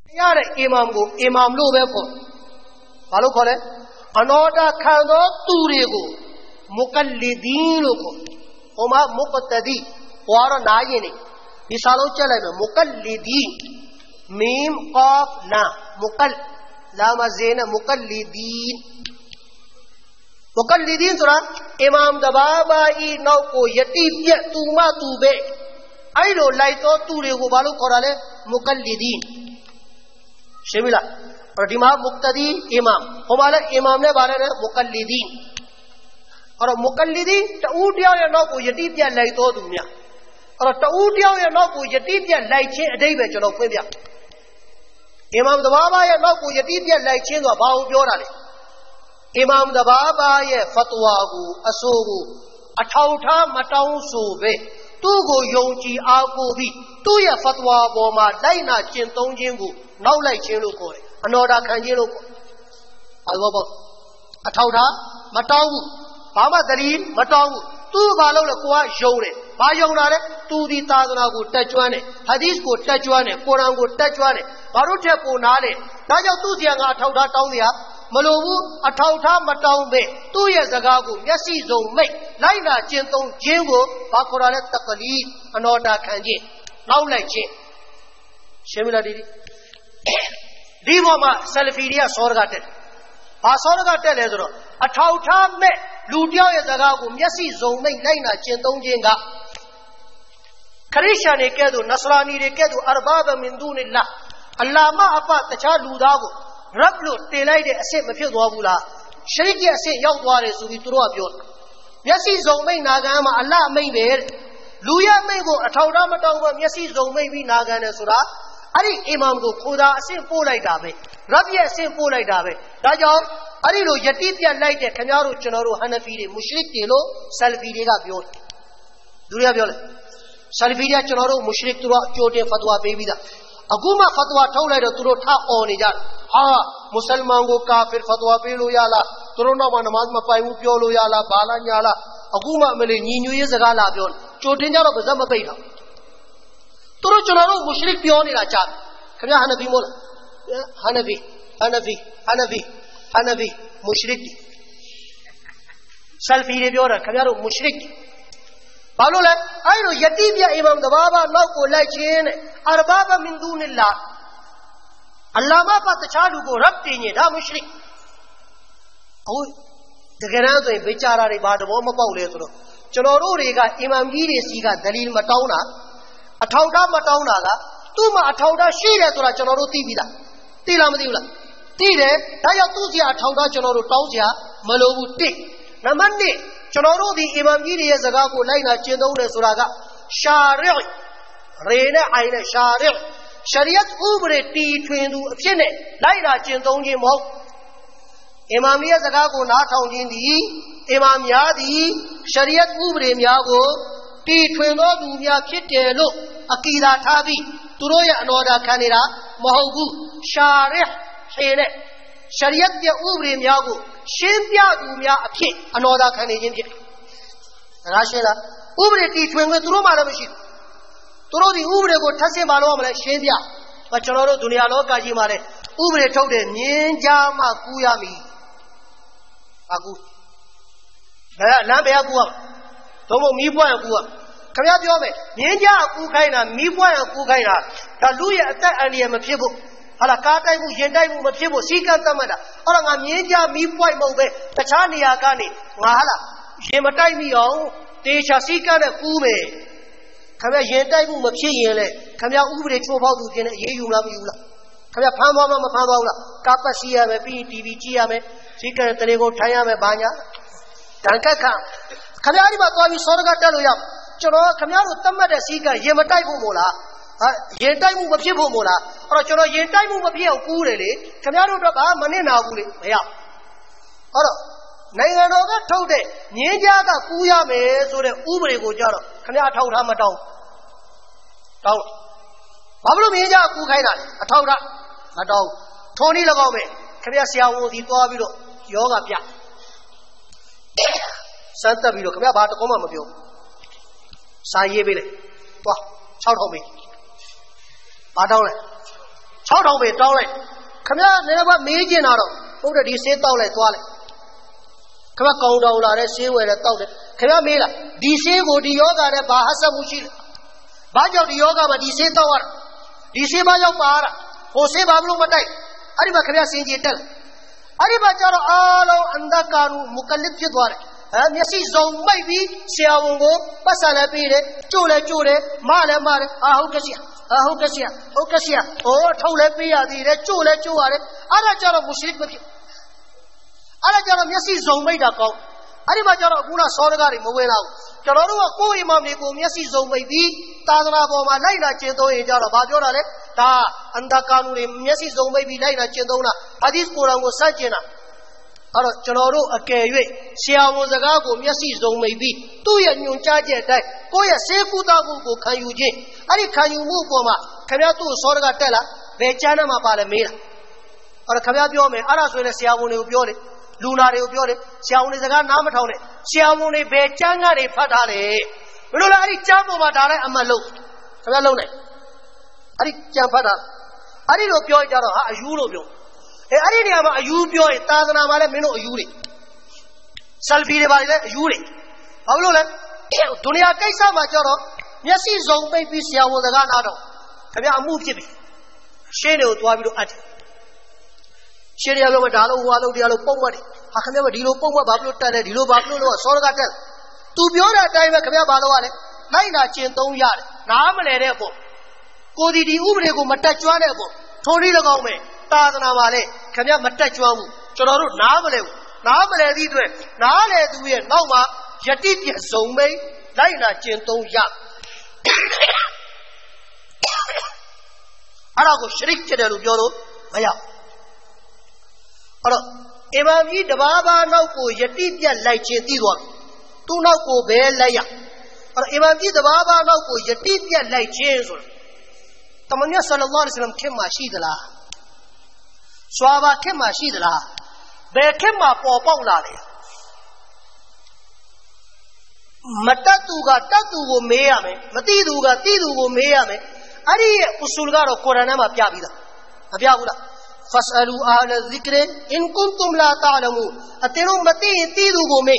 Yare imamgo, imam lo beko. Balu kole, anoda khando turego, mukallidin loko. Oma muqtadi, waro nayini. Misalo chala me mukallidin. Mim qaf na, mukall, lama zena mukallidin. Mukallidin sura imam dababa I nau ko yati pya tuma tube. Ailo laito turego balu korale mukallidin. Shemila. और दिमाग मुक्तदी इमाम हमारे इमाम ने बारे में मुकल्लिदीन और मुकल्लिदीन टूटिया या नौ को यतीबिया लाई तो दुनिया और टूटिया या नौ को यतीबिया लाई छे अधे में चलो कोई बिया इमाम दबाबा या नौ को यतीबिया लाई छे तो बाहु ब्योरा ले इमाम दबाबा ये फतवा को असोगु अठाउठा मटाऊ सोबे तू को योंची आको भी तू ये फतवा बोमा लाई ना चिंतों जिंगु नौ लाई चेलो को Anoda kanjelo ko. Alwabo. Atauda matawu. Bama dalil matawu. Tu balo le kwa yore. Ba yona le tu di taduna ko tajwane. Hadith ko tajwane. Quran ko tajwane. Baru the ko na le. Da jaw tu sia nga atauda taw dia. Malobu atauda matawu be. Tu ye zaga ko myasi zong mai. Lai na chin tong jin ko ba khora le taqlid. Anoda kanje. Naw lai chin. Shemila didi. Diboma Salfidia Sorgated. A Sorgated Ezro. A Tauta me Ludia Zagagum, Yasi Zome, Lina, Chenton Jenga. Karisha Nekedu, Nasrani Nekedu, Arbaba Mindunilla. Allama apa the child Ludago. Rablu, Telaide, a same field wabula. Shriki a say young warriors to be true of your. Yasi Zome Nagama, Allah may bear. Luya may go a Taudamatanga, Yasi Zome be Nagana Sura. Ari imam ko khuda asin po lai da be Rabbi asin po lai da be da jaw ari lo yati pya lai de khanyaro chunaro Hanafi de mushrik de lo Salfi de ga byo duriya byo le Salfi de chunaro mushrik turo chote fatwa pe bi da aguma fatwa thau lai do turo tha on ni ja ha musalman ko kafir fatwa pe lo ya la turo na ma namaz ma pai bu pyo lo ya la bala nya la aguma mele nyi nyu ye saga la byo chotin ja do bazam ma pai da Turu chunaro mushrik pioni la chat. Kaya Hanafi mola. Hanafi. Mushrik. Salfi de biora. Kaya mushrik. Balu la. Ayno yatibya imam dababa nau ko lai chen. Arbaba min dunillah. Allama pa tachalu ko rab tenye da mushrik. Oh, dekena to bechara re baat wo ma paule to. Chunaro re ga imam ji re si ga dalil matauna. Atauda matauna ga tu ma atauda shire tora chonoro tibida tila madibla tire da ya tu sia atauda chonoro taw sia malobu ti namanne chonoro di imam ji ye zaga ko laina chin dong ne sura ga shari' re ne ai ne shari' shariat ubre ti thwin du aphit ne laina chin dong jin mo imam ye zaga ko na thong jin di imam ya di shariat ubre mya ko ti thwin do du mya phit de lo Akida Tabi, Turoya Anoda Kanira, Mohogu, Sharih, Shene, Shariat de Ubrim Yagu, Shimpia Dumia Api, Anoda Kanijin. Rashela, Ubri twin with Roma machine. Turo the Ubre go Tasimalo, Shimpia, but Chonoro Dunialo Kajimare, Ubre told him, Ninja Makuyami. Agu Lambeagua, Tomo Mibuagua. Kaya biyo me ninja ku kaina mi bwa ku kaina da lu ye atat ani ma phit bu hala ka tai bu yin tai bu ma phit bu si ka tamada aur nga ninja mi bwa mo be tacha niya ka ni nga hala yin ma tai mi aung te cha si ka ne ku be kaya yin tai bu ma phit yin le kaya ubure chho phau tu tin ne ye yu la ma yu la kaya phan phau ma phan phau la ka pat si ya me pi tv chi ya me si ka tale ko thai ya me ba nya dan ka kha kaya ri ba twa bi sorga tat lo ya Choro Kamyaru Tamada Sika, Yematai Mola, Yentai Mupia Mola, or Choro Yentai Mupia Kurele, Kamyaru Daba, Manena Gule, Maya. Or Nanganoga told it, Nijaga Kuya me, so the Ubre Gojaro, Kamya told Hamatau. Pablo Mija Kukaina, a Taura, a dog, Tony Lagome, Kamya Siawo, the Toabilo, Yoga Pia. Santa Vilo, Kamya Batacoma Mabio. Sa ye bile. Wah, chao thong me. Ba dong le. 6,000ပဲတောင်းလိုက်ခမရနည်းနည်းပါမေးကျင်တာတော့ဟုတ်တယ်ဒီဆေးတောက်လိုက်သွားလိုက်ခမကောင်တောင်လာတဲ့ဆေးဝယ်တဲ့တောက်တယ်ခမမေးလားဒီဆေးကိုဒီယောဂနဲ့ဘာဟဆက်မှုရှိလဲဘာကြောင့်ဒီယောဂမှာဒီဆေးတောက်ရတာဒီဆေးဘာကြောင့်ပါရတာဟိုဆေးဘာလို့မတိုက်အဲ့ဒီမှာခမစင်ကြီးတက်အဲ့ဒီမှာကျတော့အားလုံးအန္တကာနုမုကလစ်ဖြစ်သွားတယ်မျက်စိစုံမိတ်ပြီးဆရာဝန်ကိုပတ်စံလည်းပေးတယ်ကြို့လည်းကြို့တယ်မလည်းမတယ်ဟုတ်ကဲ့ဆရာဟုတ်ကဲ့ဆရာဟုတ်ကဲ့ဆရာထုတ်လည်းပေးရသေးတယ်ကြို့လည်းကြို့ရတယ်အဲ့ဒါကျတော့မုရှရစ်မဖြစ်အဲ့ဒါကျတော့မျက်စိစုံမိတ်တာကောင်းအဲ့ဒီမှာကျတော့အခုနစောရကားတွေမဝင်လာဘူးကျွန်တော်တို့ကကိုယ့်အိမ်မတွေကိုမျက်စိစုံမိတ်ပြီးသာသနာပေါ်မှာလိုက်လာကျင့်သုံးရင်ကျတော့ဘာပြောတာလဲဒါအန္တကာနုတွေမျက်စိစုံမိတ်ပြီးလိုက်လာကျင့်သုံးတာဟာဒီစ်ကိုယ်တော်ကိုစัจကျင်တာအဲ့တော့ကျွန်တော်တို့အကယ်၍ဆရာဝန်စကားကိုမျက်စိစုံမိတ်ပြီးသူ့ရဲ့ညွှန်ကြားချက်အတိုင်းကိုယ့်ရဲ့စေကုသမှုကိုခံယူခြင်းအဲ့ဒီခံယူမှုပေါ်မှာခင်ဗျားသူ့စောရကားတက်လာဘယ်ကျမ်းမှာပါလဲမေးတာအဲ့တော့ခင်ဗျားပြောမယ်အဲ့ဒါဆိုရင်ဆရာဝန်တွေကိုပြောတယ်လူနာတွေကိုပြောတယ်ဆရာဝန်တွေစကားနားမထောင်နဲ့ဆရာဝန်တွေဘယ်ကျမ်းကနေဖတ်ထားလဲဘယ်လိုလဲအဲ့ဒီကျမ်းပေါ်မှာဒါလည်းအမှန်လို့ခင်ဗျားလုံးနိုင်အဲ့ဒီကျမ်းဖတ်တာအဲ့ဒီလိုပြောကြတော့ဟာအယူလို့ပြောအဲ့ဒီနေရာမှာအယူပြောရင်သာသနာမှာလည်းမင်းတို့အယူတွေဆယ်ဖီတွေပါလေအယူတွေဘာလို့လဲဒုနီယာကိစ္စမှာကျတော့မျက်စိစုံပိတ်ပြီးဆရာဝန်စကားနားတော့ခင်ဗျာအမှုဖြစ်ပြီရှင်းတွေကိုတွားပြီးတော့အပ်ရှင်းရပြောမှာဒါလို့ဟိုလို့တရားလို့ပုံမှတ်တယ်ဟာခင်ဗျာဒီလိုပုံမှတ်ဘာလို့တက်လဲဒီလိုဘာလို့လို့စောရကတက်သူပြောတဲ့အတိုင်းပဲခင်ဗျာဘာလို့ရလဲလိုက်တာကျင့်သုံးရတယ်နားမလဲတဲ့အဖို့ကိုဒီဥပဒေကိုမတက်ကြွတဲ့အဖို့ထိုနည်း၎င်းပဲသာသနာမှာလေခင်ဗျာမတက်ကြွဘူးကျွန်တော်တို့နားမလဲဘူးနားမလဲသည့်အတွက်နားလဲသူရဲ့နောက်မှာယတိပြစုံမိတ်လိုက်တာကျင့်သုံးရအဲ့ဒါကိုရှရစ်ဖြစ်တယ်လို့ပြောလို့မရအဲ့တော့အီမာမ်ကြီးတပါးပါးနောက်ကိုယတိပြလိုက်ခြင်းသိသွားသူ့နောက်ကိုပဲလိုက်ရအဲ့တော့အီမာမ်ကြီးတပါးပါးနောက်ကိုယတိပြလိုက်ခြင်းဆိုတာတမန်တော်ဆလ္လာလာဟ်အလိုင်းဝါဆလမ်ခင်မှာရှိသလားဆွာဘာခင်မှာရှိသလားဘယ်ခင်မှာပေါ်ပေါက်လာလဲမတတ်သူကတတ်သူကိုမေးရမယ်မသိသူကသိသူကိုမေးရမယ်အဲ့ဒီရဲ့ဥဆူလ်ကတော့ကုရ်အာန်ထဲမှာပြပြီးသားမပြဘူးလားفاسألوا أهل الذكر إن كنتم لا تعلمون أتنو متي تيدو قومي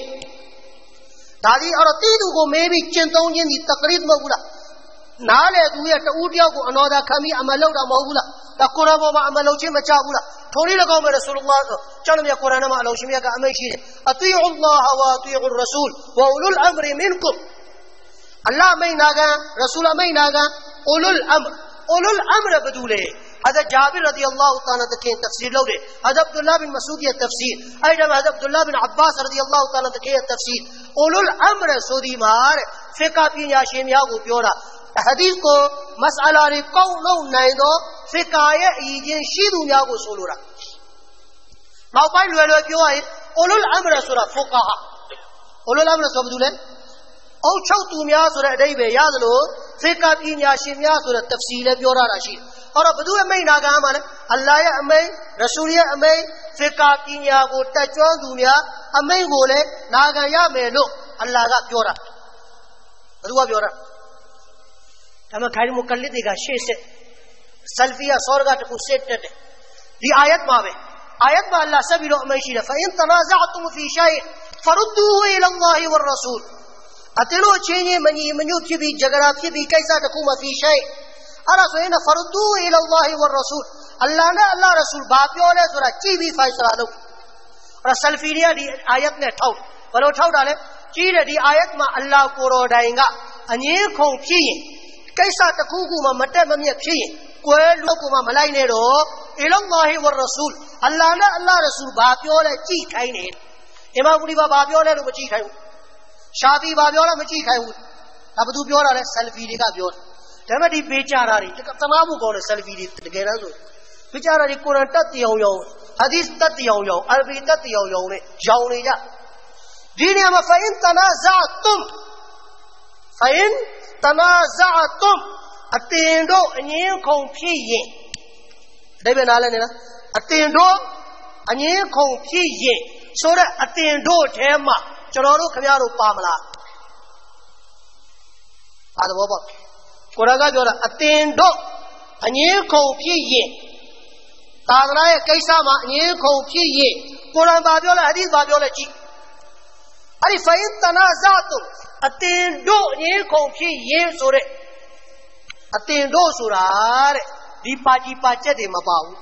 دادي أرى تيدو قومي بي چنتون جن دي تقريد مولا نالي دوية تأوديا قو أنودا كمي عملو دا مولا دا قرآن وما عملو چه مچا مولا توني لقوم رسول الله چلم يا قرآن ما علو شميا کا أمي شيري أطيعوا الله وأطيعوا الرسول وأولو الأمر منكم الله مي ناغا رسول مي ناغا أولو الأمر بدوله هذا جابر رضي الله تعالى عنه تفسير لوده هذا عبد الله بن مسعود التفسير ايضا هذا عبد الله بن عباس رضي الله تعالى عنه التفسير اولو الامر سودی مار فقہ پیا شیمیا کو پیورا حدیث کو مسئلہ ری قولو نائدو فقہ ایجن شیدو میا کو سولورا ناو پای لوے پیو ہے اولو الامر سورہ فقہ اولو الامر سبدولے او چو تو میا سورہ دای بے یاد لو فقہ پیا شیمیا سورہ تفصیل پیورا راشد اور بدو میں ناگا مان اللہ امی رسول امی فقہ کینیا کو تچون دنیا امی بولے ناگا یا میلو اللہ کا پیورا بدو پیورا تم کھاری مقلد کا شے سے سلفیہ سورگا تو سیٹ دی آیت میں اللہ سبیل امیشی فان تنازعتم فی شیء فردوه الى الله والرسول اتلو چینی منیو کی بھی جگڑا کی بھی کیسا تکوما فی شیء أنا سوينا فردوه إلى الله والرسول الله نا الله رسول باقيوله سورة چيبي فايسرا دو رسل فيريا دي آيات نے ٹھاؤ ولو ٹھاؤ ڈالے چیر دي آيات ما الله کو دائیں گا انيه کھوں پھیے کیسا تکوگو ما مٹے ممیہ پھیے کوئی لوگو ما ملائی نے رو إلى الله والرسول الله نا الله رسول باقيوله چی کھائی نے امام ابو باقيوله نو چی کھائی شافعی باقيوله مچی کھائی اب تو پیورا ہے سلفی کا پیورا تمہاری بیچاراری تمامو کون سلفی دی تگیرا زو بیچاراری قرآن تت یوں یوں حدیث تت یوں یوں عربی تت یوں یوں نے جاؤ نہیں جا دینی ہم فَإِن تَنَازَعْتُمْ اتیندو انہیں کھوں پھیئے دیبے نالے نینا اتیندو انہیں کھوں پھیئے سورہ اتیندو ٹھیما چلورو کھمیارو پاملا آدھا وہ بات قرآن جو رہا اتیندو انہیں کھوں پھیئے သာသနာရဲ့ကိစ္စမှာအငြင်းခုန်ဖြစ်ရင်ကုရ်အာန်ဘာပြောလဲဟဒီသ်ဘာပြောလဲကြည့်အဲ့ဒီဖိုင်တနာဇာတုအတင်တို့အငြင်းခုန်ဖြစ်ရင်ဆိုတဲ့အတင်တို့ဆိုတာတဲ့ဒီပါကြီးပါချက်တွေမပါဘူး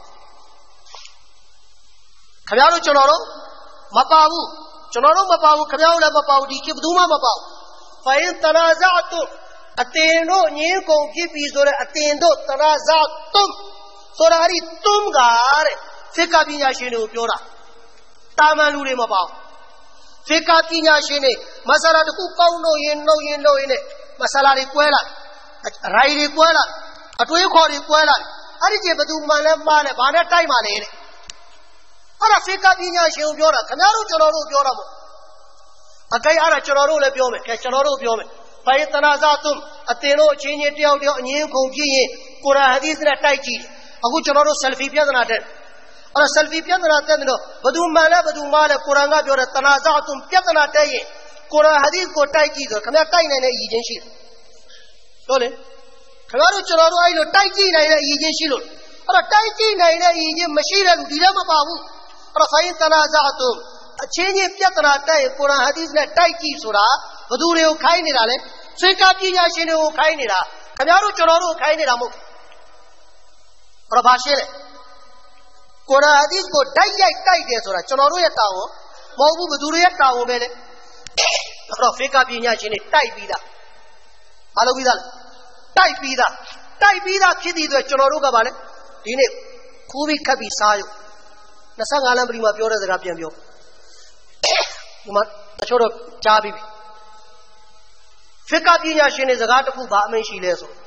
ခင်ဗျားတို့ကျွန်တော်တို့မပါဘူးကျွန်တော်တို့မပါဘူးခင်ဗျားတို့လည်းမပါဘူးဒီကိဘယ်သူမှမပါဘူးဖိုင်တနာဇာတုအတင်တို့အငြင်းခုန်ဖြစ်ပြီဆိုတဲ့အတင်တို့တနာဇာတုဆိုတာအဲ့ဒီတုံးကတဲ့ဖိကာပညာရှင်တွေကိုပြောတာတာမန်လူတွေမပါဘူးဖိကာပညာရှင်တွေမဆလာတခုကောင်းလို့ရင်နှုတ်ရင်နဲ့မဆလာတွေကွဲလာရိုင်တွေကွဲလာအတွေးခေါ်တွေကွဲလာအဲ့ဒီကျဘသူမှန်လဲမှားလဲဘာနဲ့တိုက်မှလဲတဲ့အဲ့ဒါဖိကာပညာရှင်ကိုပြောတာခင်ဗျားတို့ကျွန်တော်တို့ပြောတာမဟုတ်အကိအဲ့ဒါကျွန်တော်တို့လည်းပြောမယ်ကဲကျွန်တော်တို့ပြောမယ်ဖိုင်တနာဇာတုအတင်တို့အချင်းချင်းတယောက်တယောက်အငြင်းခုန်ဖြစ်ရင်ကုရ်အာန်ဟဒီသ်နဲ့တိုက်ကြည့်အခုကျွန်တော်တို့ဆယ်ဖီပြဿနာတဲ့အဲ့ဒါဆယ်ဖီပြဿနာတဲ့တော့ဘသူမှန်လဲဘသူမှားလဲကုရ်အာန်ကပြောတဲ့တနာဇာတုပြဿနာတဲ့ရင်ကုရ်အာန်ဟဒီသ်ကိုတိုက်ကြည့်ဆိုခင်ဗျားတိုက်နိုင်တဲ့အရည်ချင်းရှိတယ်ဟုတ်လေခင်ဗျားတို့ကျွန်တော်တို့အဲ့လိုတိုက်ကြည့်နိုင်တဲ့အရည်ချင်းရှိလို့အဲ့တော့တိုက်ကြည့်နိုင်တဲ့အရည်ချင်းမရှိတဲ့လူဒီလည်းမပါဘူးအဲ့တော့ဖိုင်တနာဇာတုအချင်းချင်းပြဿနာတဲ့ရင်ကုရ်အာန်ဟဒီသ်နဲ့တိုက်ကြည့်ဆိုတာဘသူတွေကိုခိုင်းနေတာလဲဖိကာပညာရှင်တွေကိုခိုင်းနေတာခင်ဗျားတို့ကျွန်တော်တို့ခိုင်းနေတာမဟုတ်အဲ့ဘာရှင်းလဲကုရ်အာန်ဟဒီသ်ကိုတိုက်ရိုက်တိုက်တယ်ဆိုတာကျွန်တော်တို့ရဲ့တာဝန်မဟုတ်ဘူးဘသူတွေရဲ့တာဝန်ပဲလေအဲ့တော့ဖိကာပညာရှင်တွေတိုက်ပြီးသားအားလုံးပြီးသားတိုက်ပြီးသားဖြစ်တဲ့အတွက်ကျွန်တော်တို့ကပါလေဒီနေ့ခူးပြီးခတ်ပြီးစားရုံ25လမ်းပရိမှာပြောတဲ့စကားပြန်ပြောဒီမှာတချို့တော့ကြားပြီးပြီဖိကာပညာရှင်တွေစကားတစ်ခုဘာအမိန့်ရှိလဲဆို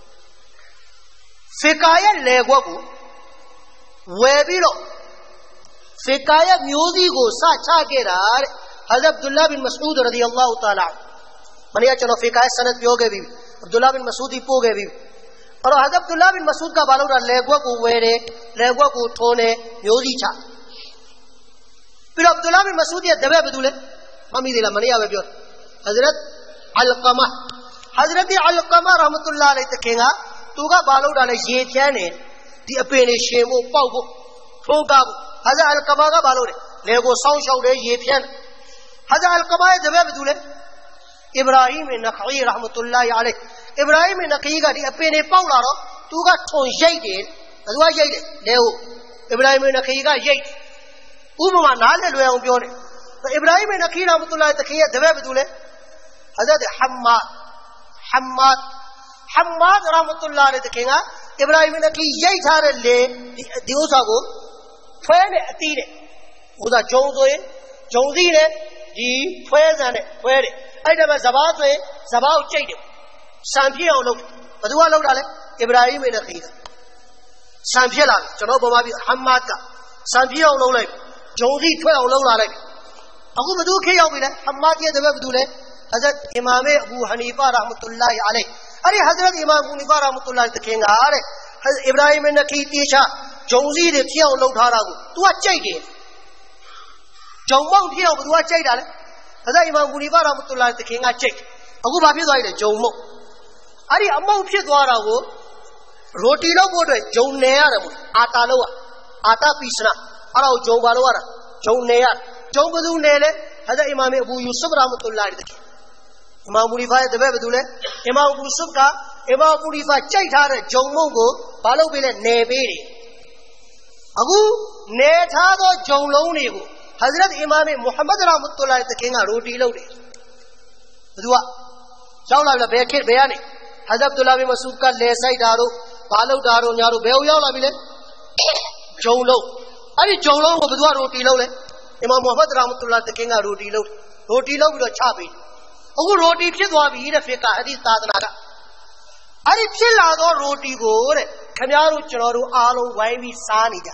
ဖိကာရဲ့လေခွက်ကိုဝယ်ပြီးတော့ဖိကာရဲ့မျိုးစည်းကိုစချခဲ့တာတဲ့ဟဇ်အဗ်ဒူလာဘင်မစအူဒ်ရဒီအလ္လာဟူတာလာမနေ့ကကျွန်တော်ဖိကာရဲ့ဆနတ်ပြောခဲ့ပြီအဗ်ဒူလာဘင်မစအူဒ်ပို့ခဲ့ပြီအဲ့တော့ဟဇ်အဗ်ဒူလာဘင်မစအူဒ်ကဘာလုပ်တာလေခွက်ကိုဝယ်တယ်လေခွက်ကိုထုံးတယ်မျိုးစည်းချပြီးတော့အဗ်ဒူလာဘင်မစအူဒ်ရဲ့တပည့်ဘယ်သူလဲမမိသေးလားမနေ့ကပဲပြောဟဇရတ်အလ်ကမာဟဇရတ်အလ်ကမာရဟ်မတုလာအလိုင်တခင်ကသူကဘာလုပ်တာလဲရေဖြန်းတယ်ဒီအပင်တွေရှင်ဖို့ပေါက်ဖို့ထုံးကားဖို့ဟဇရတ်အလ်ကမာကဘာလုပ်လဲလေကိုစောင်းရှောက်တယ်ရေဖြန်းဟဇရတ်အလ်ကမာရဲ့တပည့်ဘယ်သူလဲအစ္စရာဟီမ်နခီရဟ်မတုလာအလိုင်အစ္စရာဟီမ်နခီကဒီအပင်တွေပေါက်လာတော့သူကထုံရိတ်တယ်ဘယ်သူကရိတ်တယ်လေကိုအစ္စရာဟီမ်နခီကရိတ်ဥပမာနားလည်လွယ်အောင်ပြောတယ်အစ္စရာဟီမ်နခီရဟ်မတုလာတခင်ရဲ့တပည့်ဘယ်သူလဲဟဇရတ်ဟမ်မာဒ်ရဟ်မတုလာတခင်ကအစ္စရာဟီမ်နခီရိတ်ထားတဲ့လေဒီဥစ္စာကိုဖွဲနဲ့အသီးနဲ့ဥစ္စာဂျုံဆိုရင်ဂျုံသီးနဲ့ဒီဖွဲဆန်နဲ့ဖွဲတယ်အဲ့ဒါမှစဘာဆိုရင်စဘာကိုကြိတ်တယ်ဆန်ဖြစ်အောင်လုပ်ဘယ်သူကလုပ်တာလဲအစ္စရာဟီမ်နခီကဆန်ဖြစ်လာကျွန်တော်ပေါ်မှာပြီးဟမ်မာဒ်ကဆန်ဖြစ်အောင်လုပ်လိုက်ဂျုံသီးထွက်အောင်လုပ်လာလိုက်အခုဘယ်သူခေရောက်ပြီလဲဟမ်မာဒ်ရဲ့တပည့်ဘယ်သူလဲဟဇရတ်အီမာမ်အဘူဟနီဖာရဟ်မတုလာအလိုင်အဲ့ဒီဟဇရတ်အီမာမ်အဘူဟနီဖာရဟ်မတုလာတခင်ကတဲ့အစ္စရာဟီမ်နခီတေချာဂျုံစည်းတွေဖြစ်အောင်လုပ်ထားတာကို तू ကကြိုက်တယ်ဂျုံမောက်ဖြစ်အောင် तू ကကြိုက်တာလေဟဇရတ်အီမာမ်အဘူဟနီဖာရဟ်မတုလာတခင်ကကြိုက်အခုဘာဖြစ်သွားလဲဂျုံမုတ်အဲ့ဒီအမုတ်ဖြစ်သွားတာကိုရိုတီလုပ်ဖို့အတွက်ဂျုံနယ်ရတယ်မို့အာတာလုပ်ရအာတာပိစနာအဲ့ဒါကိုဂျုံဘာလုပ်ရတာဂျုံနယ်ရဂျုံဘယ်သူနယ်လဲဟဇရတ်အီမာမ်အဘူယူဆုဖ်ရဟ်မတုလာတခင်အီမာမ်အဘူနီဖာရဲ့တပည့်ဘယ်သူလဲအီမာမ်အဘူဆုဖ်ကအီမာမ်အဘူနီဖာကြိုက်ထားတဲ့ဂျုံမုတ်ကိုဘာလုပ်ပေးလဲနယ်ပေးတယ်အခုနယ်ထားသောဂျုံလုံးတွေကိုဟဇရတ်အီမာမ်မုဟမ္မဒ်ရဟ်မတုလာတခင်ကရိုတီလုပ်တယ်ဘယ်သူကရောက်လာပြီဘယ်ခေတ်ဘယ်ကနေဟဇရတ်အဗ်ဒူလာဘင်မစအူဒ်ကလဲဆိုင်တာတို့ဘာလုပ်တာတို့ညာတို့ဘယ်ရောက်လာပြီလဲဂျုံလုံးအဲ့ဒီဂျုံလုံးကိုဘယ်သူကရိုတီလုပ်လဲအီမာမ်မုဟမ္မဒ်ရဟ်မတုလာတခင်ကရိုတီလုပ်ပြီးတော့ချပေးအခုရိုတီဖြစ်သွားပြီတဲ့ဖိကာဟဒီသ်သာသနာကအဲ့ဒီဖြစ်လာသောရိုတီကိုတဲ့ခင်ဗျားတို့ကျွန်တော်တို့အားလုံးဝိုင်းပြီးစားနေကြ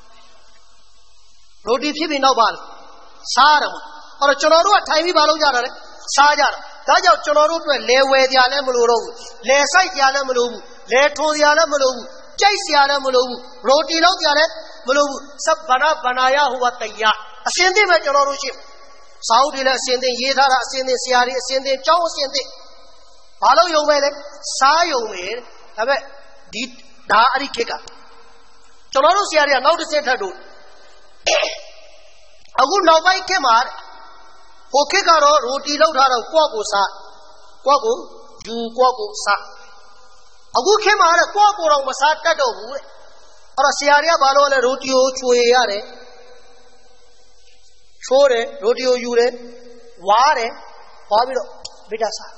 ရိုတီဖြစ်ပြီးနောက်ပါလားစားရမှာအဲ့တော့ကျွန်တော်တို့ကထိုင်ပြီးမလုပ်ကြတာလေစားကြတာဒါကြောင့်ကျွန်တော်တို့အတွက်လဲဝယ်ကြလည်းမလိုတော့ဘူးလဲဆိုင်ကြလည်းမလိုဘူးလဲထိုးကြလည်းမလိုဘူးကြိုက်ကြလည်းမလိုဘူးရိုတီလုပ်ကြလည်းမလိုဘူးစပ်ဘနာယဟူဝတယအစင်းသိမဲ့ကျွန်တော်တို့ရှိစာအုပ်တွေလည်းအစင်းသိရေးထားတာအစင်းသိဆရာတွေအစင်းသိကျောင်းအစင်းသိဘာလို့ယုံပဲလဲစားယုံပဲဒါပေမဲ့ဒီဒါအဲ့ဒီခေတ်ကကျွန်တော်တို့ဆရာတွေကနောက်တစ်ဆင့်ထပ်တို့အခုနောက်ပိုင်းခေတ်မှာဟိုခေတ်ကတော့ရိုတီလောက်ထားတော့ကိုယ့်ကိုစားကိုယ့်ကိုယူကိုယ့်ကိုစားအခုခေတ်မှာလည်းကိုယ့်ကိုယ်တော့မစားတတ်တော့ဘူးတဲ့အဲ့တော့ဆရာတွေကဘာလို့လဲရိုတီကိုချွေရတယ်ချိုးတယ်ရိုတီကိုယူတယ်ဝါတယ်ဝါပြီးတော့မိတာစား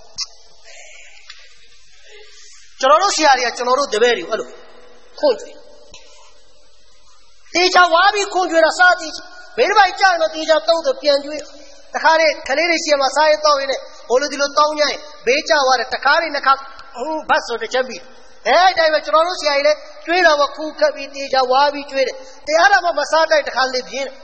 ကျွန်တော်တို့ဆရာတွေကကျွန်တော်တို့တပည့်တွေအဲ့လိုခွန့်ကြွေတေချာဝါပြီးခွန့်ကြွေတာစားကြည့်ဘေးတစ်ပိုက်ကြာရင်တော့တေချာတုံးတော့ပြန်ကြွေတခါလေခလေးတွေဆီမှာစားရတော့ရင်းနဲ့ဘိုးလိုဒီလိုတောင်းညရင်ဘေးကျသွားတယ်တခါလေးနှစ်ခါဘတ်ဆိုတစ်ချက်ပြီးအဲ့တိုင်းပဲကျွန်တော်တို့ဆရာကြီးလည်းကျွေးတော့ခူးခက်ပြီးတေချာဝါပြီးကျွေးတယ်တရားတော်မှမစားတိုက်တခါလေးပြင်းတယ်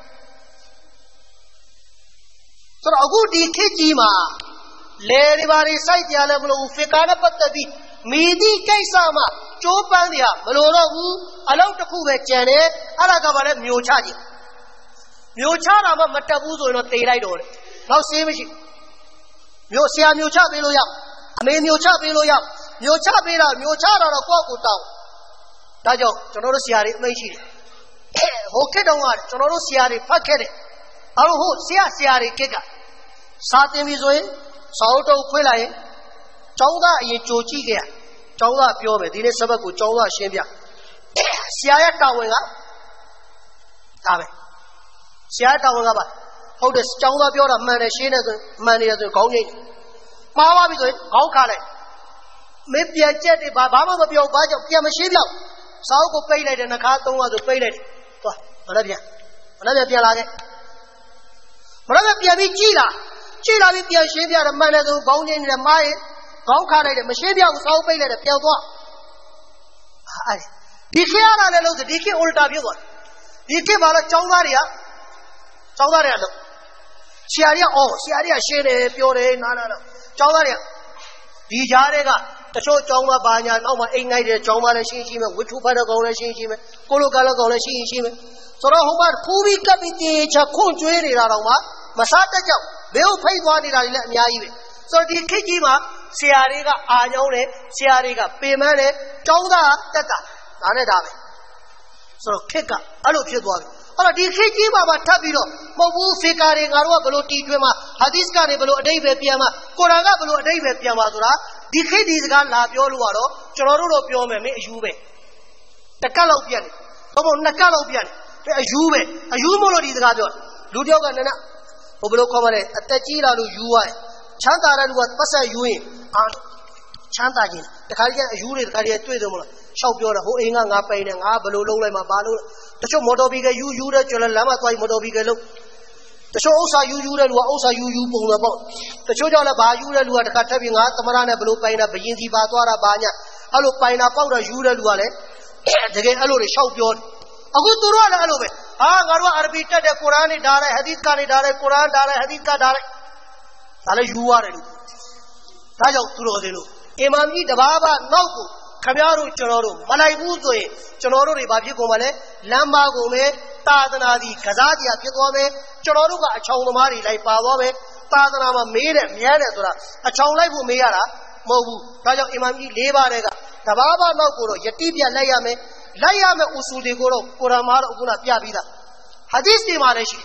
ဆိုတော့အခုဒီခေတ်ကြီးမှာလေတွေဘာတွေစိုက်ကြလဲမလို့ဖီကာနဲ့ပတ်သက်ပြီးမိသည့်ကိစ္စမှာကျိုးပန်းတွေကမလို့တော့ဘူးအလောက်တစ်ခုပဲကြံတယ်အဲ့ဒါကဘာလဲမျိုးချကြည့်မျိုးချတာမှမတက်ဘူးဆိုရင်တော့တေးလိုက်တော့တယ်နောက်ဆေးမရှိမျိုးဆရာမျိုးချပေးလို့ရအမေမျိုးချပေးလို့ရမျိုးချပေးတာမျိုးချတာတော့ကိုယ့်ကိုတောင်းဒါကြောင့်ကျွန်တော်တို့ဆရာတွေအမိန့်ရှိတယ်ဟိုခေတ်တုန်းကကျွန်တော်တို့ဆရာတွေဖတ်ခဲ့တယ်အဲ့လိုဟိုဆရာတွေခေတ်ကစာသင်ပြီဆိုရင်စာအုပ်တုပ်ခွေးလိုက်ရင်ကျောင်းသားအရင်ကြိုကြည့်ခဲ့ရကျောင်းသားပြောမယ်ဒီနေ့စပတ်ကိုကျောင်းသားရှင်းပြဆရာရဲ့တာဝန်ကဒါပဲဆရာတာဝန်ကပါဟုတ်တယ်ကျောင်းသားပြောတာမှန်တယ်ရှင်းတယ်ဆိုမှန်တယ်ဆိုခေါင်းငိမ့်မှားပါပြီဆိုရင်ခေါင်းခါလိုက်မင်းပြန်ကြက်တယ်ဘာမှမပြောဘာကြောင့်ပြန်မရှင်းပြောက်စာအုပ်ကိုပိတ်လိုက်တယ်နှခါသုံးခါဆိုပိတ်လိုက်တယ်သွားမနေ့ပြန်လာခဲ့မနေ့ပြန်ပြီးကြည်လာပြီးပြန်ရှင်းပြတယ်မှန်တယ်ဆိုခေါင်းငိမ့်နေတယ်မှားရင်ခေါင်းခါလိုက်တယ်မရှင်းပြောက်စာအုပ်ပိတ်လိုက်တယ်ပြန်သွားအဲ့ဒီခေတ်ရတာလည်းလို့ဒီခေတ် ulta ဖြစ်သွားဒီခေတ်မှာတော့ကျောင်းသားတွေကလို့ဆရာတွေကဆရာတွေကရှင်းတယ်ပြောတယ်နားတော့ကျောင်းသားတွေကဒီကြားတွေကတချို့ကျောင်းသားဘာညာနောက်မှအိမ်ငိုက်တယ်ကျောင်းသားလည်းရှင်းရှင်းမယ်ဝိထုဖတ်တဲ့ကောင်လည်းရှင်းရှင်းမယ်ကိုလိုကလည်းကောင်လည်းရှင်းရှင်းမယ်ဆိုတော့ဟိုမှာခူးပြီးကပ်ပြီးတေချာခွန့်ကျွေးနေတာတော့မှမစားတတ်ကြောက်ဘေးကိုဖိတ်သွားနေတာတွေလည်းအများကြီးပဲဆိုတော့ဒီခေတ်ကြီးမှာဆရာတွေကအာညောင်းတယ်ဆရာတွေကပေမန်းတယ်ကျောင်းသားတက်တာဒါနဲ့ဒါပဲဆိုတော့ခေတ်ကအဲ့လိုဖြစ်သွားပြီအဲ့တော့ဒီခေတ်ကြီးမှာထပ်ပြီးတော့မဟုတ်ဘူးဖီကာတွေငါတို့ကဘလို့တီထွင်မှာဟာဒီစ်ကနေဘလို့အတိတ်ပဲပြန်မှာကုရ်အာန်ကဘလို့အတိတ်ပဲပြန်မှာဆိုတာဒီခေတ်ဒီစကားလာပြောလို့ကတော့ကျွန်တော်တို့တော့ပြောမယ်မင်းအယူပဲတကက်လောက်ပြန်တယ်ဘုံနှစ်ကက်လောက်ပြန်တယ်အယူပဲအယူမို့လို့ဒီစကားပြောလူတယောက်ကနည်းနည်းဟိုဘလို့ခေါ်ပါလဲအသက်ကြီးလာလို့ယူရတယ်ချမ်းသာတဲ့လူကပတ်ဆက်ယူရင်ချမ်းသာခြင်းတခါကြီးအယူတွေတခါကြီးတွေ့တယ်မလားရှောက်ပြောတာဟိုအိမ်ကငါပိန်တယ်ငါဘလို့လုံးလိုက်မှာဘာလို့တချို့မော်တော်ဘီကယူတဲ့ကျွလလမ်းမှာသွားမော်တော်ဘီကလုံးတချို့ဥစ္စာယူတဲ့လူကဥစ္စာယူပုံပဲပေါ့တချို့ကြောင့်လည်းဘာယူတဲ့လူကတခါထပ်ပြီးငါသမရနဲ့ဘလို့ပိုင်တာဘယင်စီပါသွားတာဘာညာအဲ့လိုပိုင်တာပေါက်တာယူတဲ့လူကလည်းတကယ်အဲ့လိုတွေရှောက်ပြောအခုသူတို့ကလည်းအဲ့လိုပဲငါတို့ကအာရဘီတက်တဲ့ကုရ်အာန်နဲ့ဓာတ်ဟဒီသ်ကနေဓာတ်ကုရ်အာန်ဓာတ်ဟဒီသ်ကဓာတ်ဒါလည်းယူရတယ်လူဒါကြောင့်သူတို့တွေလို့အီမာမ်ကြီးတဘာဘာနောက်ကိုခမရတို့ကျွန်တော်တို့မလိုက်ဘူးဆိုရင်ကျွန်တော်တို့တွေဘာဖြစ်ကုန်မလဲလမ်းမကုန်မယ်သာသနာစီကစားကြဖြစ်သွားမယ်ကျွန်တော်တို့ကအချောင်သမားတွေလိုက်ပါသွားမယ်သာသနာမှာမေးတယ်မြဲတယ်ဆိုတာအချောင်လိုက်ဖို့မေးရတာမဟုတ်ဘူးဒါကြောင့်အီမာမ်ကြီး၄ပါးတဲ့ကတဘာဘာနောက်ကိုတော့ယတိပြလိုက်ရမယ်ဥဆူတွေကိုတော့ကုရ်အာန်မှာတော့ခုနပြပြီးသားဟာဒီစ်တွေမှာလည်းရှိ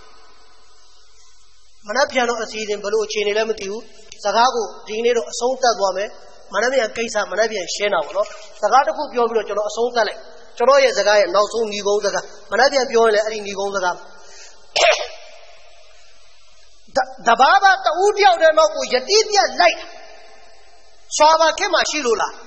မနှက်ပြန်တော့အစီအစဉ်ဘလို့အခြေအနေလည်းမသိဘူးစကားကိုဒီနေ့တော့အဆုံးသတ်သွားမယ်မနှက်ပြန်ကိစ္စမနှက်ပြန်ရှင်းတာပေါ့နော်စကားတစ်ခုပြောပြီးတော့ကျွန်တော်အဆုံးသတ်လိုက်ကျွန်တော်ရဲ့စကားရဲ့နောက်ဆုံးညီကုန်းစကားမနှက်ပြန်ပြောရင်လည်းအဲ့ဒီညီကုန်းစကားတဘာဘာတူတယောက်တဲ့နောက်ကိုယတိပြလိုက်ဆွာဘာခေတ်မှာရှိလို့လား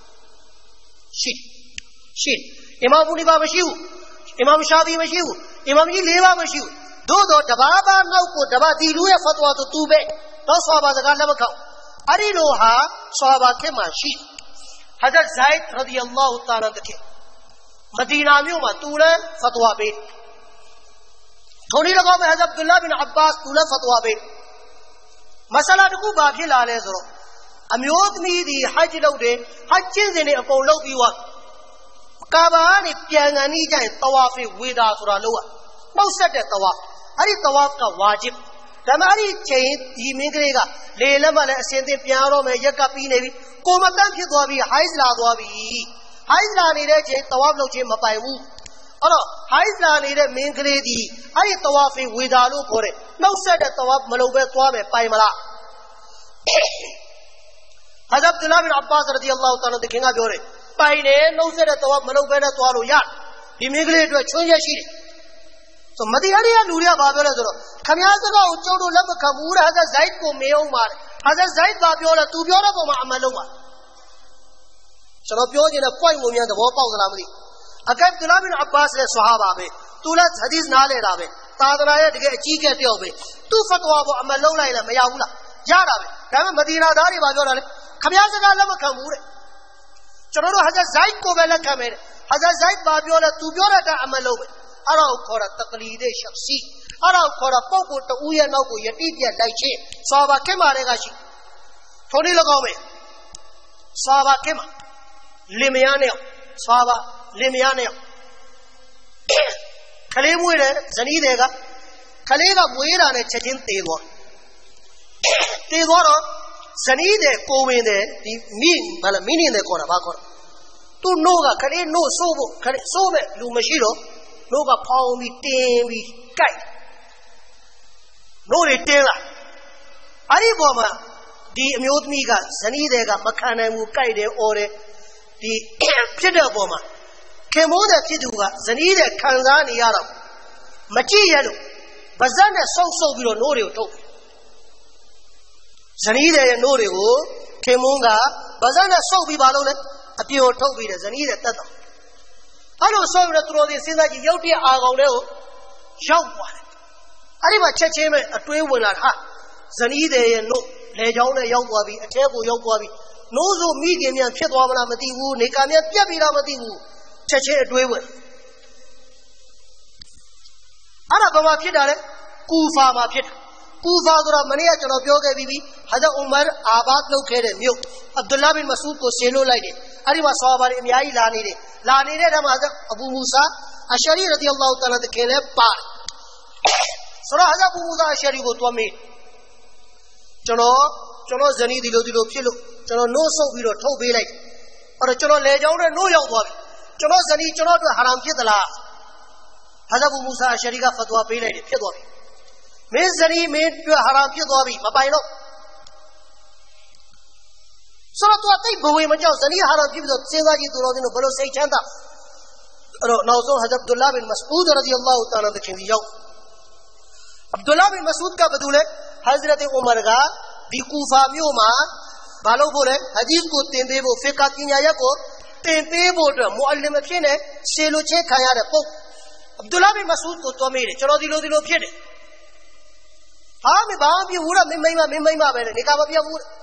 ရှိအီမာမ်ဘူနီဘာမရှိဘူးအီမာမ်ရှာဖီမရှိဘူးအီမာမ်ကြီး၄ပါးမရှိဘူးသို့တော့တဘာဘာနောက်ကိုတဘာဒီလူရဲ့ဖတ်ဝါဆိုသူပဲတော့ဆွာဘာစကားလက်မခေါအဲ့ဒီလိုဟာဆွာဘာခေတ်မှာရှိဟဇ်ဇိုက်ရဒီအလ္လာဟူတာလာတခေမဒီနာမြို့မှာသူလည်းဖတ်ဝါပေးထိုနည်း၎င်းပဲဟဇ်အဗ်ဒူလာဘင်အဘာ့စ်သူလည်းဖတ်ဝါပေးမဆလာတခုဘာဖြစ်လာလဲဆိုတော့အမျိုးသမီးဒီဟဂျ်လုပ်တယ်ဟဂျ်ကျင့်စဉ်တွေအကုန်လုပ်ပြီးွားကာဘာကနေပြန်ကန်နေကြရင်တဝါဖေဝေဒါဆိုတာလို့ကနှုတ်ဆက်တဲ့တဝါအဲ့ဒီတဝါကဝါဂျစ်ဒါမှအဲ့ဒီချိန်ဒီမင်းကလေးကလေလက်မှလည်းအစင်သင်ပြန်တော့မယ်ရက်ကပြီးနေပြီကိုမတန်းဖြစ်သွားပြီးဟိုင်းစလာသွားပြီဟိုင်းစလာနေတဲ့ချိန်တဝါလုပ်ခြင်းမပိုင်ဘူး Alors, Haïsla n'est min gredi, Aïe Tawafi Widalo for it. No said at Tawaf Malobe Tuame Paimala. Has Abdullah bin Abbas radiallahu ta'ala the king of Yore. Paine, no said at Tawaf Malobe Tualo Yat. He migrated to a Chuyashi. So Madiaria Luria Babela, Kamiazaga, Uchodo Lama Kamura has a Zaitko Meomar, has a Zait Babiola, Tubiora Maloma. Shanapion in a point movie on the Wapa of the Lamri. Akab Abdullah bin Abbas le Sahaba be, Tulat Hadis Nale Rabe, Tadaraya to get a cheek at Yobe, two Fatwa Amalola and Mayahula, Jarabe, Kama Madina Dari Babiola, Kamiazaga Lama Kamure. Chorono has a Zait Kovela Kamer, has a Zait Babiola, Tubiora Amalobe. Arau Kora Takalide Shaksi, Arau Kora Poko to Uya Nogo, Yatibia Daiche, Sava Kema Regashi, Tony Lagome, Sava Kema, Limianeo, Sava Limianeo, Kalemuere, Zanidega, Kalega Muera and Chajin Tedor. Tedoro, Zanide, Kovende, the mean, Balamini in the Korabakor. Tu Noga, Kale no Sobe, Lumashiro. Noga Paul me Temi Kite. No retailer. Ariboma, the Mutmiga, Sanidega, Makana Mukaide, or the Pidaboma. Kemoda Kiduga, Zanide, Kanzani Yaro. Machiano, Bazana so below Norio Topi. Zanide and Norio, Kemunga, Bazana so be balone, a pure Topi, Zanide Tato. I don't saw the throw this in that Yotia Agoleo, shout one. Arriva Checheme, a twin winner, ha. Zanide and no, Lejona Yowabi, a table Yowabi. No zo medium and Chedwama Matiwu, Nikamia Piabira Matiwu, Cheche Dwaywood. Arabama Pidare, Kufa Mapit. Kufa Mania of Yoga Bibi, Hada Umar, Abad located Muk, Abdullah bin Masud ko Selo Lady, Arriva Sabar in Yai Lanide. Lanire Ramada Abu Musa, Ashari radiallahu ta'ala the Kele Par. Sura Abu Musa Ashari go to a meet. Chono Zani Dilo Pilo, Chono no so we don't be like. Or a Chono Lejon and no young boy. Chono Zani Chono to Haram Kitala. Hadabu Musa Ashariga Fatwa Pele, Pidori. Miss Zani made to a Haram Pidori, Mabaino. So to a take away Major Zani Haram gives the Singaki to Rodino Bolo say Chanda. Now so has Abdullah bin Masud radiallahu ta'ala the King Yow. Abdullah bin Masud ka Badule, Hazrat Umarga, the Kufa Miuma, Balobole, Hadith ko Tembebo, Feka Kinyayako, Tembebo, Mualimakine, Seluche Kayara Po. Abdullah bin Masud ko Tomiri, Chorodilo Dilo Piede. Hami Babi Ura, Mimma, Nikabia Ura.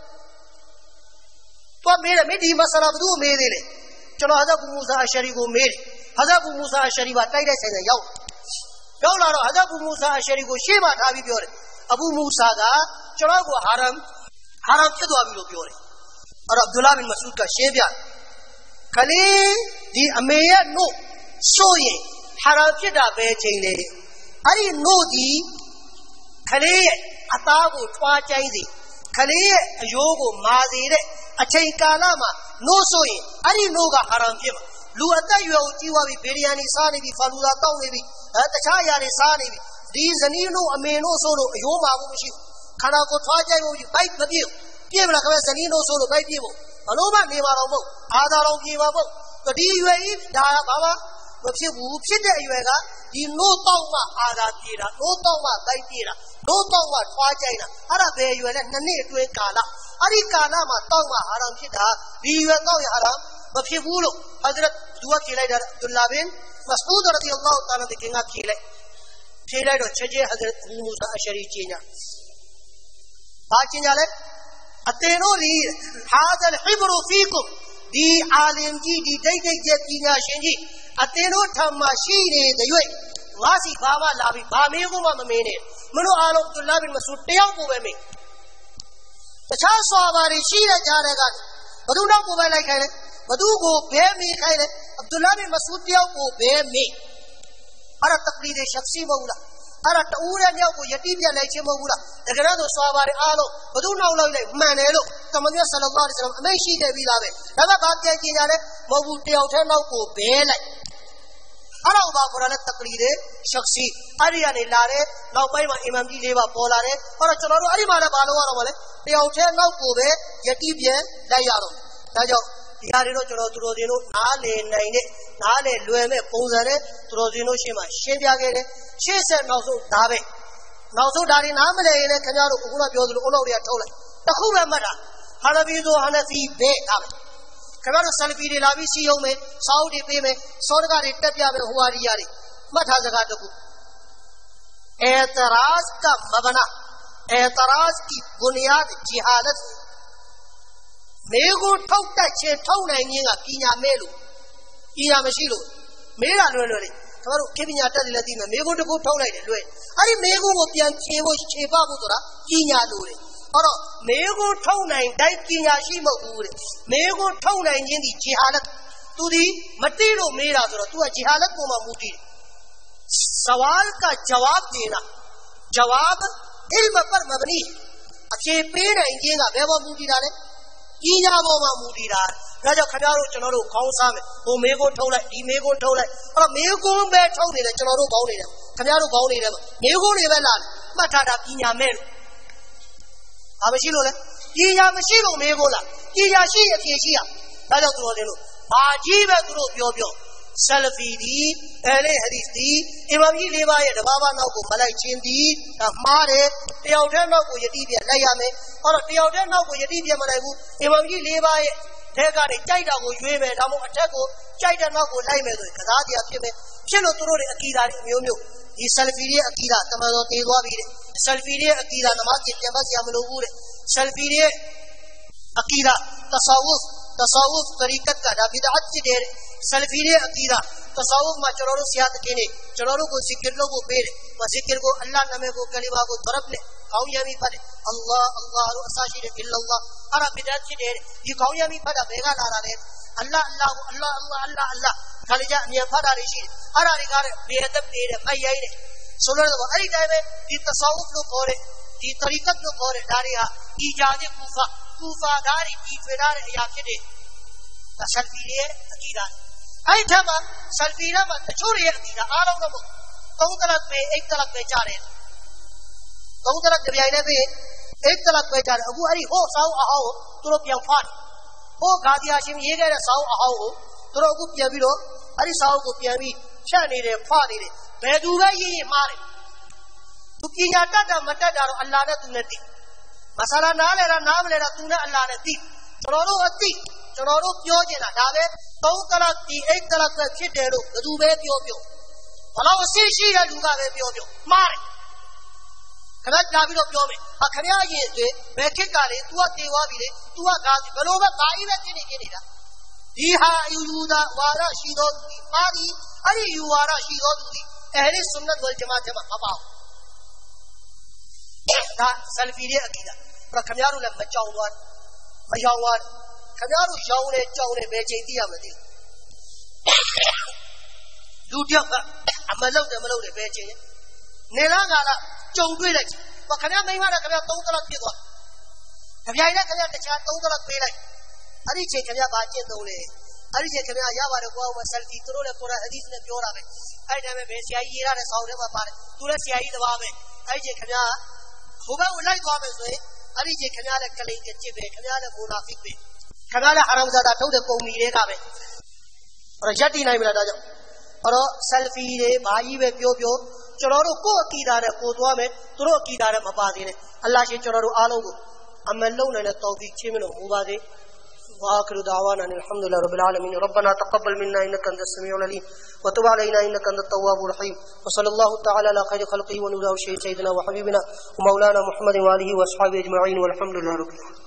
Made a midi Masarabdu made it. Chono Hadabu Musa Ashari go made it. Hadabu Musa Ashari was tight as a yow. Yola Hadabu Musa Ashari go Sheba Tabi Biore. Abu Musa ga Chorago Haram Kedu Biore. Or Abdullah bin Masuka Shebia. Kale the Ameya no Soye Haram Keda Bechele. I know the Kale Atago Twa Chaisi. Kale Yogo Mazire. A chain kalama, no soy, Ari noga haram him. Luata you out you have biryani sanibi, Falula Tonibi, at the Chayari sanibi. These and you know a man no solo, Yoma Mushi, Kanako Twaja, you bite the view. Give like a Sanino solo by people. Aloma Nimaramo, Adaro Givabo, the DUA, Dara Baba, but you sit there, you have no Toma, Ada Tira, no Toma, by Tira, no Toma, Twajana, Arabe, you and Nani to a Kala. Arikana ma Toma Haram Kita, we were not Haram, but he would Hazrat Dua Kilader Abdullah bin Masud radiallahu ta'ala the king of Kile. Kilad or Cheje Hazrat Musa Ashari China. Bachinale Ateno Li Hazal Hibru Fikum, the Alim G, the Date Jetina Shinji, Ateno Tamashini, the Yue, Wasi Baba Labi, Bamigu Mamene, Munu Al Abdullah bin Masud Teaku me. The child saw about it, she had Janagan. But do not go by like it. But do go bear me kind of Abdullah bin Masud go bear me. Aratakli de Shaksi Mola. Arataura Yako Yatibia like Chimogula. The Grado saw about it, Alo. But do not like Manelo. Tamania Salamarism. May she de Vilave. Never got the Kinale. Mobu Teo Tano go bear like. ara ba Quran taqreer shakhsi ariya ne la de naw pai ma imam ji 4 ba paw la de ora chono do ari ma la ba lo ya ro ma le tayaw the naw ko be yati pyan lai ya ro da jawဒီဟာတွေတော့ကျွန်တော်သူတော်စင်တို့နားလည်နိုင်တဲ့နားလည်လွယ်မဲ့ပုံစံနဲ့သူတော်စင်တို့ရှင်းမှာရှင်းပြခဲ့တယ်ရှေ့ဆက်နောက်ဆုံးဒါပဲနောက်ဆုံးဒါတွေနားမလည်ရင်လည်းခင်ဗျားတို့အခုနပြောသလိုအုံနောက်တွေကထုတ်လိုက်တစ်ခုပဲမှတ်တာဟာနဖီဆိုဟာနဖီပဲဒါပဲခင်ဗျားတို့ဆလဖီတွေလာပြီးစီယုံမယ်စာအုပ်တွေပေးမယ်စောဒကတွေတက်ပြမယ်ဟိုဟာရီယာတွေမှတ်ထားစကားတစ်ခုएतराज का मबना एतराज की बुनियाद जिहालत मेगो ठोकता छे ठोक नहीं निगा पीना मेलू पीना मशीलो मेरा लोले तुम्हारो के पीना टा दिलती में मेगो तो को ठोक नहीं लोए अरे मेगो वो पियान छेवो छेपा वो तोरा पीना लोले और मेगो ठोक नहीं डाइट पीना शी मगूरे मेगो ठोक नहीं जिंदी जिहालत तू दी मट्टी लो मेरा तोरा तू जिहालत को मामूटी सवाल का जवाब देना जवाब इल्म पर मबनी अच्छे पेड़ इंजेगा बेवा मूडी डाले कीजा बोमा मूडी डाल राजा खजारो चनरो कौसा में वो मेगो ठौला ई मेगो ठौला और मेगो में ठौ ने चनरो बाउ ने खजारो बाउ ने मेगो ने बे लाल मठाडा कीजा मेल अब शिलो ले कीजा में शिलो मेगो ला कीजा शी अफे शिया राजा तुरो देनो बाजी में तुरो प्यो सलफी दी पहले हदीस दी इमाम जी लेवा ये दबावा नाव को मलाई चीन दी हमारे टियाउठे नाव को यदि भी लया में और टियाउठे नाव को यदि भी मलाई वो इमाम जी लेवा ये ठेका ने चाइटा को युए में दामो अठे को चाइटा नाव को लाई में तो कदा दिया फिर में चलो तुरो रे अकीदा म्यो म्यो ये सलफी रे अकीदा तमारो तेवा भी रे सलफी रे अकीदा नमाज के जमा से हम लोग रे सलफी रे अकीदा तसावुफ तरीकत का ना बिदअत से देर सलफी रे अकीदा तसावुफ में चरोरो सियात के ने चरोरो को जिक्र लो को पेड़ व जिक्र को अल्लाह नमे को कलिमा को तरफ ले कामयाबी पड़े अल्लाह अल्लाह असाशिर इल्लल्लाह अरा बिदअत से देर ये कामयाबी पड़ा बेगा नारा रे अल्लाह अल्लाह अल्लाह अल्लाह अल्लाह अल्लाह खालिजा निया फड़ा ऋषि अरा रिगारे बेअदब देर मई रे सुनर दो अरी टाइम में ये तसावुफ लो कोरे ये तरीकत लो कोरे दारिया इजाज़ कूफा दारी की फेदार या के दे सलफी रे अकीदा आई ठमा सलफी रे मत छोड़े अकीदा आलो नमो कौन तलक पे एक तलक पे जा रहे कौन तलक जब आईने पे एक तलक पे जा रहे अबू अरी हो साउ आओ तुरो पिया फाट हो गादी हाशिम ये गए साउ आओ तुरो को पिया भी रो अरी साउ को पिया भी छा नहीं रे फा नहीं रे बेदूगा ये मारे तू की जाता दा मटा डारो अल्लाह ने तूने दी मसाला ना लेरा नाम लेरा तूने अल्लाह ने दी चरोरो अति चरोरो प्यो जेना दावे कौ तलक दी एक तलक पे छिटेरो बदूबे प्यो प्यो भला उसी शीरा लूगा वे प्यो प्यो मारे खरज ना भी रो प्यो में अखरिया ये जे बैठे काले तू देवा भी रे तू गाज बलोगा गाई वे के नहीं रा दीहा युदा वारा शीदो दी मारी अरे युवारा शीदो दी अहले सुन्नत वल जमात जमा हवाओ दा सलफी रे अकीदा पर खमियारू ले मचाउवान मयावान खमियारू चाउने बेचे दिया मदे लूटिया अमलो दे बेचे नेला गाला चौदवे ले पर खमिया महिमा ना खमिया तो तलक के दो खमिया ने खमिया ते छा तो तलक पे लाई अरे छे खमिया बाचे दोले अरे छे खमिया या वारे को सलफी तरो ले पूरा हदीस ने प्योरा में आई टाइम में बेसियाई येरा ने साउरे में पारे तूने सियाई दवा में आई छे खमिया होगा उलाई दवा में सोए अरे जे खमियाले कले के चिबे खमियाले मुनाफिक बे खमियाले हरामजादा ठौदे कौमी रे का बे और जटी नहीं मिला जा और सल्फी रे भाई वे प्यो प्यो चरोरो को अकीदा रे को दुआ में तुरो अकीदा रे मपा दे अल्लाह से चरोरो आलो को अमलो ने तौफीक छे में मुबा दे वाखिर दावाना अल्हम्दुलिल्लाहि रब्बिल आलमीन रब्बना तक़ब्बल मिन्ना इन्नका अंतस समीउल अलीम व तुब अलैना इन्नका अंतत तव्वाबुर रहीम व सल्लल्लाहु तआला अला खैरि खल्क़िही व नूरिhi सय्यिदना व हबीबना व मौलाना मुहम्मद व आलिहि व अस्हाबिहि अजमईन वल्हम्दुलिल्लाहि रब्बिल आलमीन।